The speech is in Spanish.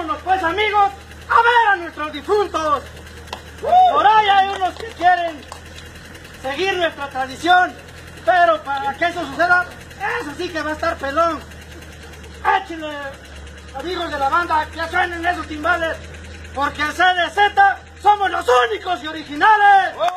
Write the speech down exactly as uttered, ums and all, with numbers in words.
vámonos pues, amigos, a ver a nuestros difuntos. Por ahí hay unos que quieren seguir nuestra tradición, pero para que eso suceda, eso sí que va a estar pelón. Échenle, amigos de la banda, que suenen esos timbales, porque en C D Z somos los únicos y originales. ¡Oh!